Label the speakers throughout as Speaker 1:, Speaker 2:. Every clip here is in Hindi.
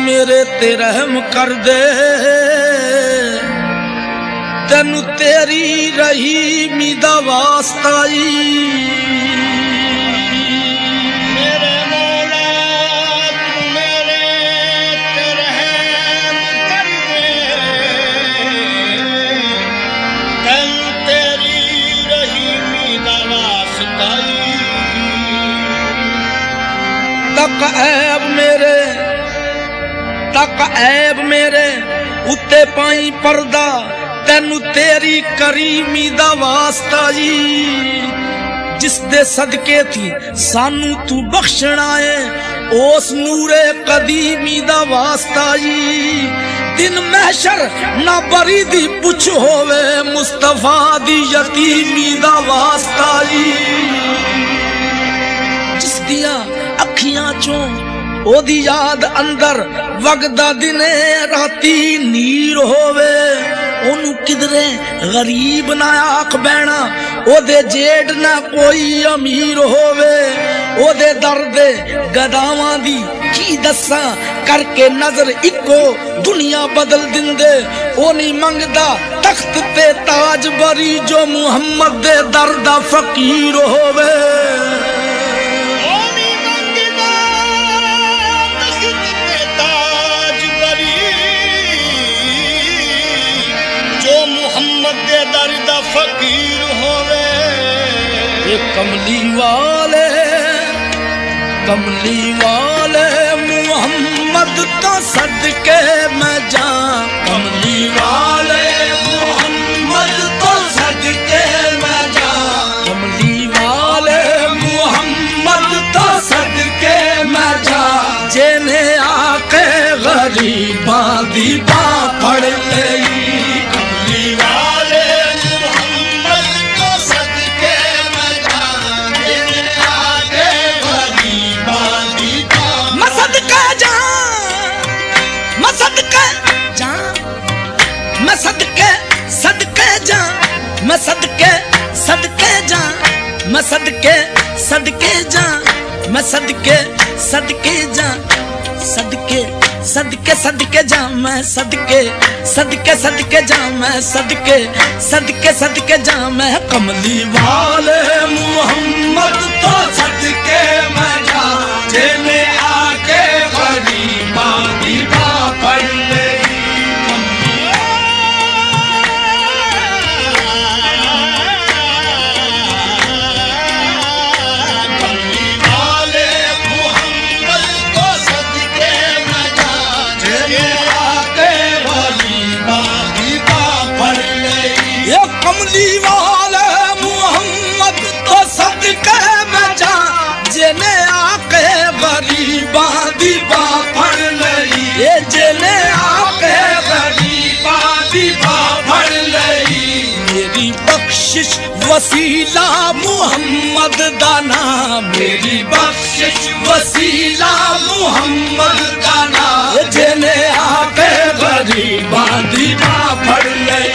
Speaker 1: मेरे ते रहम कर दे, तेनू तेरी रहीमी दा वास्ता
Speaker 2: मेरे मौला तू मेरे ते रहम कर दे, तेनू तेरी रहीमी दा वास्ता
Speaker 1: तक ऐब मेरे उत्ते पाई पर्दा, तेनू तेरी करीमी दा वास्ता जी। जिस दे सदके थी सानू तू बख्शना है, ओस नूरे कदीमी दा वास्ता जी। दिन महशर ना बरी दी पुछ होवे, मुस्तफा दी यतीमी दा वास्ता जी। जिस दिया अखियां चों ओदी याद अंदर वगदा दिने राती नीर होवे, ओनू किधरे गरीब ना आख बैना, ओदे जेठ ना कोई अमीर होवे। ओदे दर्द गदावां दी की दस्सां, करके नजर इको दुनिया बदल दिंदे। ओ नहीं मंगदा तख्त ते ताज बरी, जो मुहम्मद दे दर्दा फकीर होवे।
Speaker 2: दर्दा फकीर होवे।
Speaker 1: ये कमली वाले मुहम्मद तो सदके मैं जा, कमली वाले मुहम्मद तो सदके मैं जा, कमली वाले मुहम्मद तो सदके मैं जा। जेने आके गरीबां दी बां फड़ लई, मैं सदके जा, मैं सदके जा, मैं सदके जा, सदके जा, मैं सदके जा, मैं सदके जा, मैं कमली वाले मुहम्मद तो सदके मैं जा। जेने आके गरीबां दी बां फड़ ले, कमली वाले मुहम्मद तो सदके मैं जा। जेने आके गरीबां दी बां फड़ लई, ये जेने आके गरीबां दी बां फड़ लई। मेरी बख्शिश वसीला मुहम्मद दा नाम, मेरी बख्शिश वसीला मुहम्मद दा नाम। जेने आके गरीबां दी बां फड़ लई,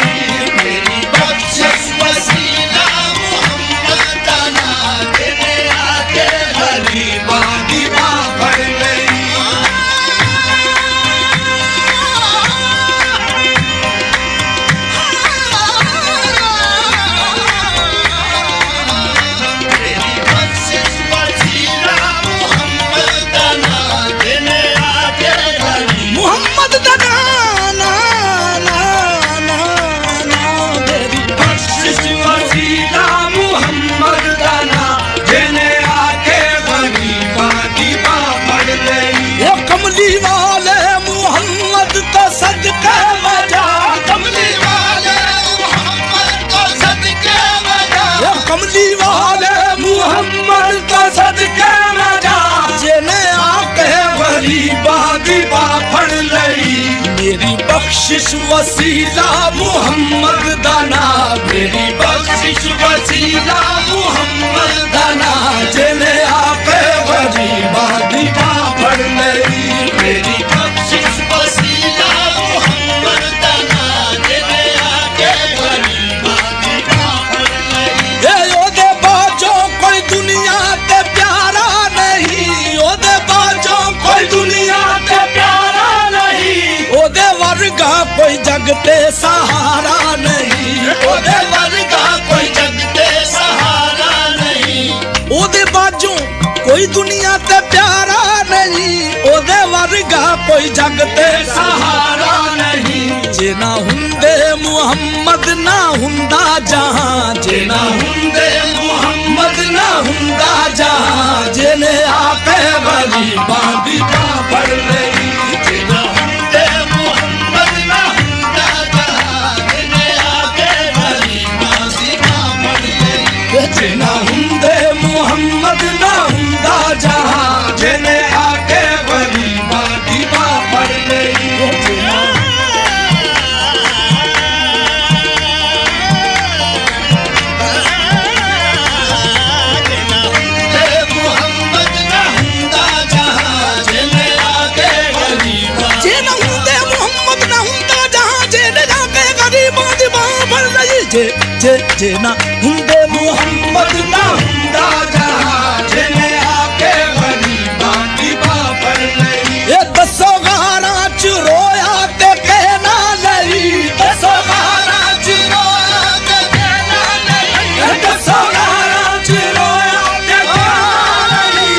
Speaker 1: मेरी बख्शिश वसीला मुहम्मद दा नाम, मेरी बख्शिश वसीला मुहम्मद दा नाम। जेने आके गरीबां दी बां फड़ लई, मेरी बख्शिश वसीला मुहम्मद दा नाम। जेने आके गरीबां दी बां फड़ लई, ए ओदे बाजो कोई दुनिया ते प्यारा नहीं, ओदे बाजो कोई दुनिया ते प्यारा ते सहारा नहीं,
Speaker 2: ओदे वर्गा कोई जग ते सहारा नहीं,
Speaker 1: ओदे बाजों कोई दुनिया ते प्यारा नहीं, ओदे वर्गा कोई जग ते सहारा नहीं। जे ना हुंदे मुहम्मद ना हुंदा जहां, जे ना हुंदे मुहम्मद ना हुंदा जहां, जिने आके गरीबां दी बां फड़ लई।
Speaker 2: जे ना हुंदे मुहम्मद ना हुंदा जहां, जिने आके गरीबां दी बां फड़ लई।
Speaker 1: जे ना हुंदे मुहम्मद ना हुंदा जहां, जिने आके गरीबां दी बां फड़ लई। जे ना जे ना हुंदे मुहम्मद ना हुंदा जहां, जिने आके गरीबां दी बां फड़ लई। ये दसो गारा च रोया ते कहना लई, दसो गारा च रोया ते कहना लई, दसो गारा च रोया ते कहना लई।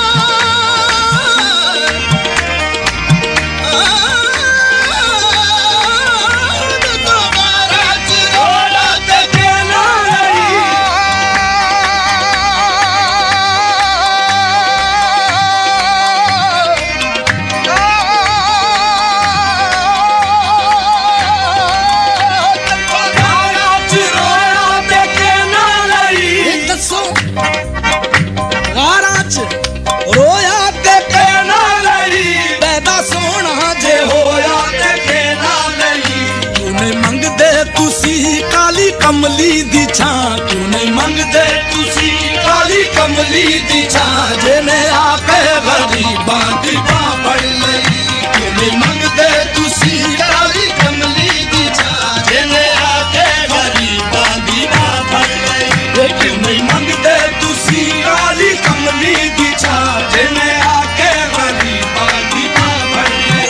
Speaker 1: रोया ते कहना लई, पैदा सोना जे होया ते कहना लई। क्यों नहीं मंगदे तुसी काली कमली दी छां, क्यों नहीं मंगदे तुसी काली कमली दी छां, जिने आके गरीबां दी बां फड़ लई। क्यों नहीं मंगदे तुसी काली कमली दी छां, जिने आके गरीबां दी बां फड़ लई। क्यों नहीं मंगदे तुसी काली कमली दी छां, जिने आके गरीबां दी बां फड़ लई।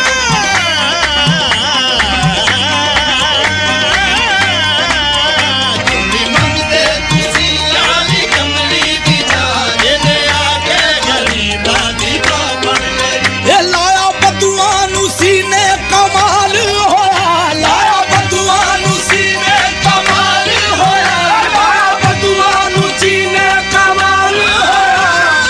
Speaker 2: क्यों नहीं मंगदे तुसी काली कमली दी छां, जिने आके गरीबां दी बां फड़ लई।
Speaker 1: ये लाया बदुआं नू सीने कमाल होया, लाया बदुआं नू सीने कमाल होया, लाया बदुआं नू सीने कमाल होया।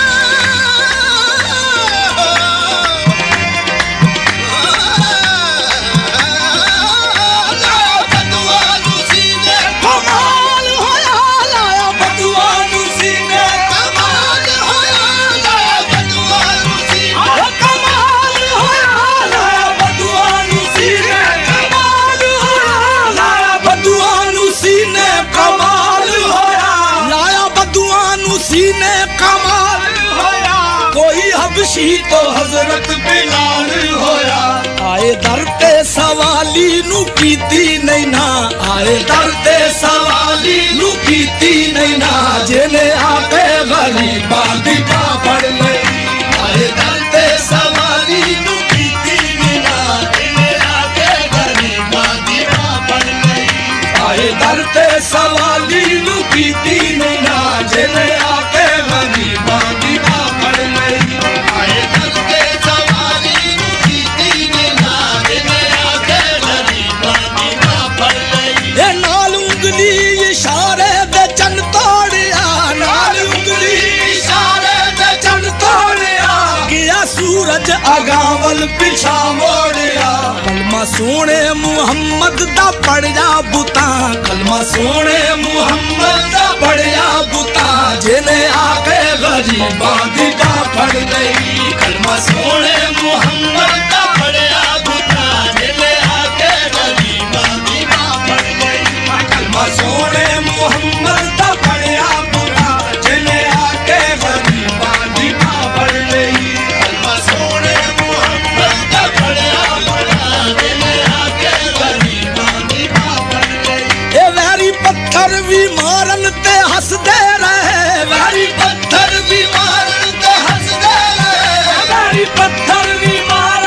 Speaker 2: लाया बदुआं नू सीने
Speaker 1: कमाल होया, लाया बदुआं नू सीने
Speaker 2: कमाल होया, लाया बदुआं नू सीने
Speaker 1: कमाल होया, लाया बदुआं नू सीने कमाल होया, लाया बदुआं नू सीने कमाल होया, लाया बदुआं नू सीने कमाल होया। कोई हबशी तो हजरत बिलाल होया, आए दर ते सवाली नू कीती नहीं ना, आए दर ते सवाली नू कीती नहीं ना, जिने आके गरीबां दी बां फड़ लई। आए दर ते सवाली नू कीती नहीं ना, जिने आके गरीबां दी बां फड़ लई। आए दर ते सवाली नू कीती नहीं ना, जिने आके गरीबां दी बां फड़ लई।
Speaker 2: आए दर ते सवाली नू कीती नहीं ना, जिने आके गरीबां दी बां फड़ लई।
Speaker 1: ये नाल उंगली इशारे दे चन तोड़िया, नाल उंगली इशारे दे चन तोड़िया, गया सूरज अगावल पिछा मोड़िया। कलमा सोने मुहम्मद दा पढ़िया बुता, कलमा सोने मुहम्मद दा पढ़िया बुता, जिने आके गरीबां दी बां फड़ लई। कलमा सोने मुहम्मद दा पढ़िया बुता, जिने आके गरीबां दी बां फड़ लई। कलमा सोने मुहम्मद दा पढ़िया बुता, जिने आके गरीबां दी बां फड़ लई।
Speaker 2: कलमा सोने मुहम्मद दा पढ़िया बुता, जिने आके गरीबां दी बां फड़ लई।
Speaker 1: ए वैरी पत्थर भी मारन ते हसदे रहे, वैरी पत्थर भी मारन ते हसदे रहे, वैरी पत्थर भी मारन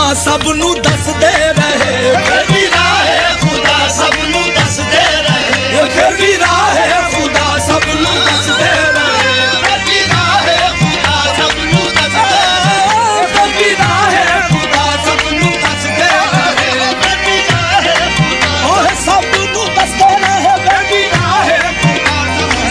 Speaker 1: सबनू दस दे रहे,
Speaker 2: फिर भी राहे खुदा सबनू दस दे रहे,
Speaker 1: फिर भी राहे खुदा सबनू दस दे रहे,
Speaker 2: फिर भी राहे खुदा सबनू दस दे रहे,
Speaker 1: फिर भी राहे खुदा सबनू दस दे रहे,
Speaker 2: फिर भी राहे खुदा
Speaker 1: ओह सबनू दस दे रहे, फिर भी राहे खुदा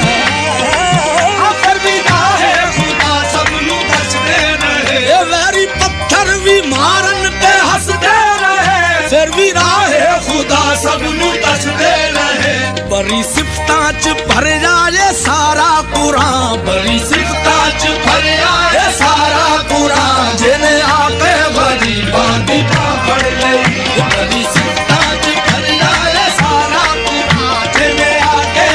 Speaker 1: फिर भी राहे खुदा सबनू दस दे रहे, ये वैरी पत्थर भी मारन पे हंस दे रहे, फिर भी राहे खुदा सबनू दस दे रहे। बड़ी सिफतां च भर जाए सारा कुरान, बड़ी सिफतां च भर जाए सारा कुरान, जिन्हें आके गरीबां दी पकड़ लई, बड़ी सिफतां च भर जाए सारा कुरान, जिन्हें आके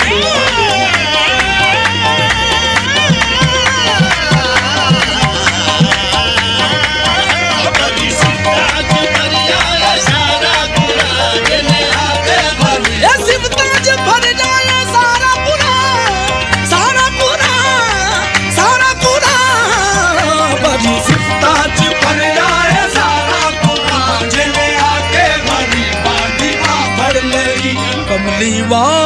Speaker 2: बड़ी सिफतां च भर जाए सारा कुरान, जिन्हें आके भरी
Speaker 1: ये सिफतां च भर जाए सारा कुरान, सारा कुरान, सारा कुरान, बड़ी सिफतां च भर जाए सारा कुरान, जिन्हें आके गरीबां दी पकड़ लई। कमली वाल